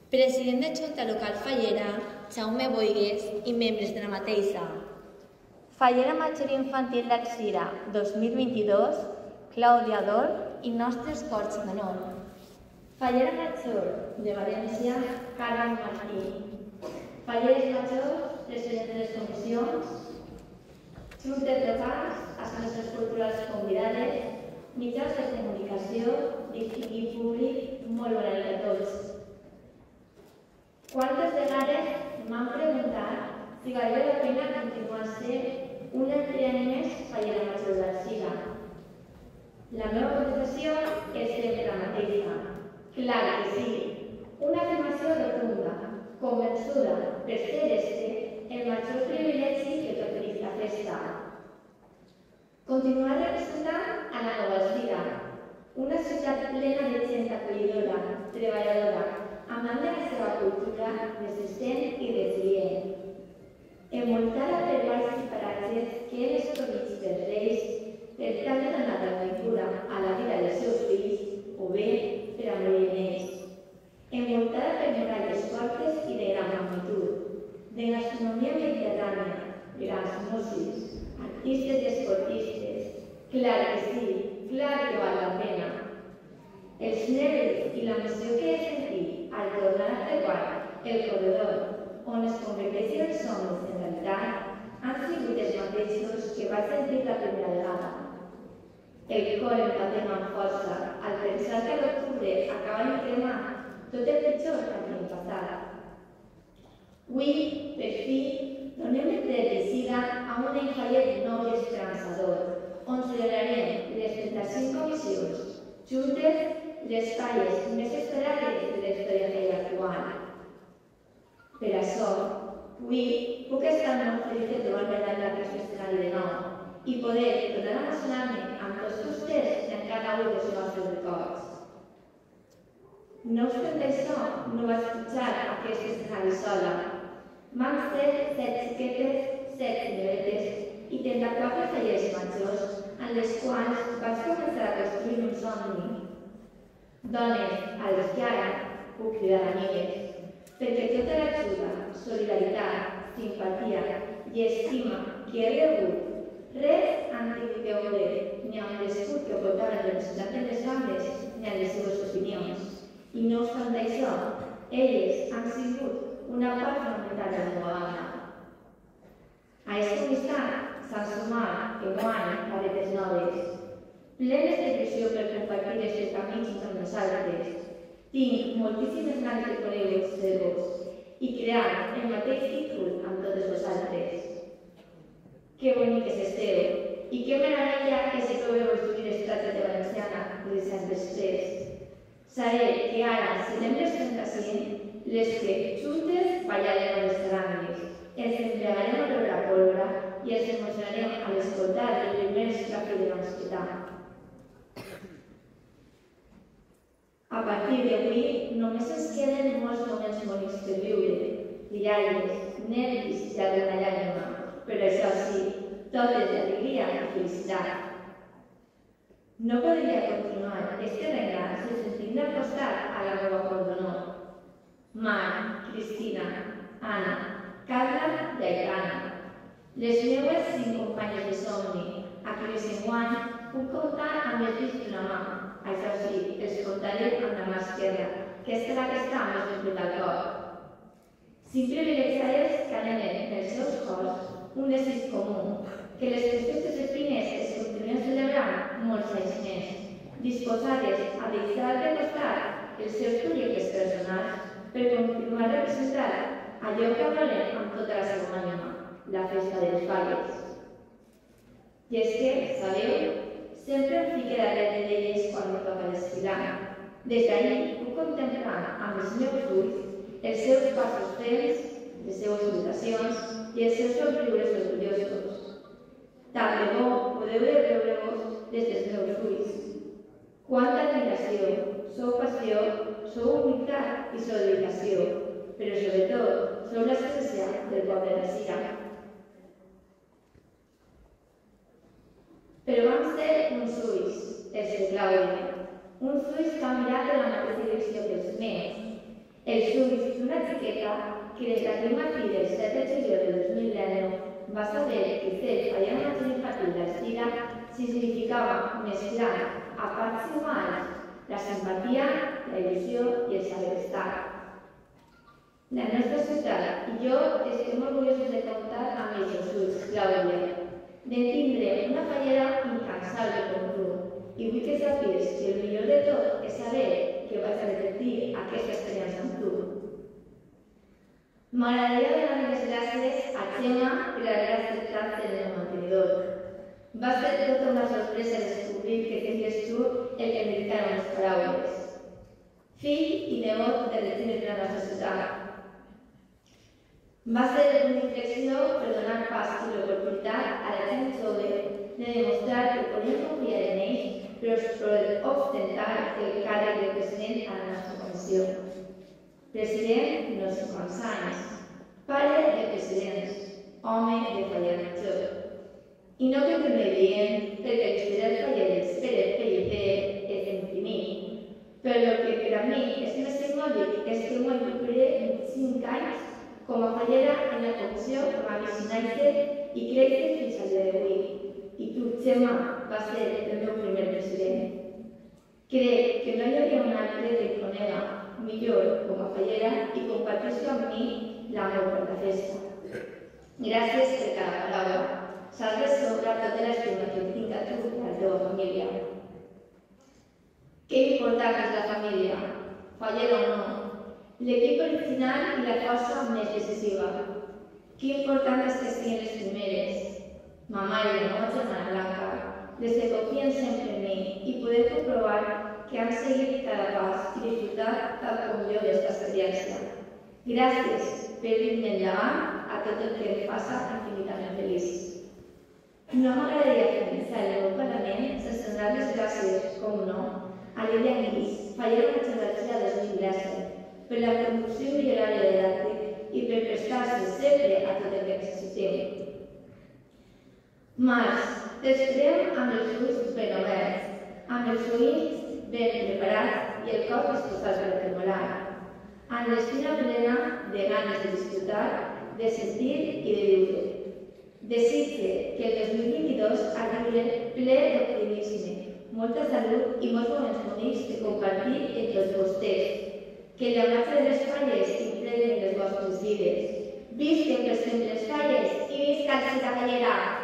President de Junta Local Fallera, Jaume Boigues i membres de la mateixa. Fallera Major Infantil d'Axira 2022, Clàudia Dor i nostres corts menor. Fallera Major de València, Carmen Martí. Falleres Majors, president de les comissions, juntes locals, associacions culturals convidades, mitjans de comunicació, distingit públic, molt bona nit a tots. Quantes vegades m'han preguntat si valia la pena continuar sent un empleat més Fallera Major d'Axira. La meva contestació és sempre la mateixa. Clar que sí. Una afirmació rotunda, convençuda per ser el major privilegi que t'ofereix la festa. Continuar representant a la Nova Alzira, una ciutat plena de gent acollidora, treballadora, amant de la seva cultura, resistent i resilient. Envoltada per valls i paratges que hem escollits per reis per tal de donar la cultura a la vida dels seus fills o bé per a morir en ells. Envoltada per muralles fortes i de gran magnitud, de gastronomia mediterrània, grans músics, artistes i esportistes. Clar que sí, clar que val la pena. Els nervis i l'emoció que he sentit al tornar a creuar el corredor on es converteixen els somnis en realitat han sigut els mateixos que vaig sentir la primera vegada. El cor em batem amb força al pensar que a l'octubre acaba de cremar tot el pitjor que havíem passat. Avui, per fi, donem el tret de sida a un enfallet nou i esperançador, on celebrarem les 35 comissions, juntes les falles més esperades de la història que hi ha actual. Per això, avui puc estar molt feliç de trobar-me en aquest escenari de nou i poder tornar a emocionar-me amb tots vostès en cada un dels nostres records. No obstant això, no vaig pujar aquest escenari sola. Vam ser 7 xiquetes, 7 senyoretes i 34 falleres majors en les quals vaig començar a construir un somni. Dones a les que ara puc cridar amigues, perquè tota l'ajuda, solidaritat, simpatia i estima que he rebut, res han tingut que veure ni amb l'escut que portaven representant de les bandes ni amb les seves opinions. I no obstant això, elles han sigut una part fonamental de la meva banda. A aquesta amistat s'han sumat enguany caretes noves, plenes d'il·lusió per compartir els camins amb nosaltres. Tinc moltíssimes ganes de conèixer-vos i crear el mateix títol amb totes vosaltres. Que boniques esteu i que meravella que se trobeu construir les platges de Valenciana 3 anys després. Saber que ara serem les 35 les que juntes ballarem a les tarangues, ens embriagarem a veure la pólvora i ens emocionarem a l'escoltar el primer esclafi de l'hospital. A partir d'avui només ens queden molts moments bonics per viure, rialles, nervis i alguna llàgrima, però això sí, totes d'alegria i felicitat. No podria continuar este regnat sense sentir-me al costat a la meva cor d'honor. Mar, Cristina, Anna, Carla i Aitana. Les meues 5 companyes de somni, a qui les enguany puc comptar amb els dits d'una mà. Això sí, els comptaré amb la mà esquerra, que és la que està més ben al cor. 5 privilegiades que anhelen en els seus cors un desig comú, que les festes espines es continuen celebrant molts anys més, disposades a deixar de costat els seus projectes personals per continuar representant allò que volen amb tota la seva ànima, la festa dels falles. I és que, sabeu, sempre em fique darrere d'elles quan me toca desfilar. Des d'ahir puc contemplar amb els meus ulls els seus passos ferms, les seues habitacions i els seus somriures orgullosos. Tant de bo podeu veure-vos des dels meus ulls. Quanta admiració, sou passió, sou humilitat i sou dedicació, però sobretot sou l'essència del poble d'Axira. Però vam ser uns ulls, els de Clàudia, uns ulls que han mirat en la mateixa direcció que els meus. Els ulls d'una xiqueta que des d'aquell matí del 7 de juliol de 2019 va saber que fer fallar una gent infantil d'Estira significava mesclar a parts iguals la simpatia, la il·lusió i el saber estar. La nostra ciutat i jo estem orgullosos de comptar amb els Jesús, Clàudia, de tindre una fallera incansable com tu. I vull que sàpigues que el millor de tot és saber que vaig a repetir aquesta experiència amb tu. M'agradaria donar les gràcies a Gemma per haver acceptat el meu mantenidor. Va ser tota una sorpresa descobrir que tenies tu el que em dedicaron les paraules. Fill i nebot de Regines de la nostra ciutat. Va ser una inflexió per donar pas i l'oportunitat a la gent jove de demostrar que podien confiar en ells, però per ostentar el càrrec de president a la nostra comissió. President de 50 anys, pare de presidents, home de fallar major. I no que ho primer dient, perquè l'Hospital Falleres Pérez Pellicer és infinit, però el que per a mi és més simbòlic és que m'ho incorporé en 5 anys com a fallera en la comissió com a vicinatge i crec que fins al dia d'avui. I tu, Gemma, va ser el meu primer president. Crec que no hi hauria un altre que em conega millor com a fallera i comparteixo amb mi l'amor per la festa. Gràcies per cada paraula. Saps de sobre tota l'estima que tinc a tu i a la teva família. Que important és la família, fallera o no. L'equip original i la força més decisiva. Que important és que siguin les primeres. Mamà i la meva germana Blanca, les que confien sempre en mi i poder comprovar que han seguit cada pas i disfrutat tal com jo d'esta experiència. Gràcies per dir-me endavant a tot el que em passa infinitament feliç. No m'agradaria finalitzar el meu parlament sense donar les gràcies, com no, a Lídia Guix, fallera maternal de 2017, per la conducció millorària de l'àctic i per prestar-se sempre a tot el que necessitem. Març, t'esperem amb els ulls ben oberts, amb els oïts ben preparats i el cor disposat per tremolar, amb l'estima plena de ganes de disfrutar, de sentir i de viure. Desitge que el 2022 arribi ple d'optimisme, molta salut i molts moments bonics de compartir entre tots vostès. Que la màgia de les falles impregni les vostres vides. Visquen per sempre les falles i visca la Fallera!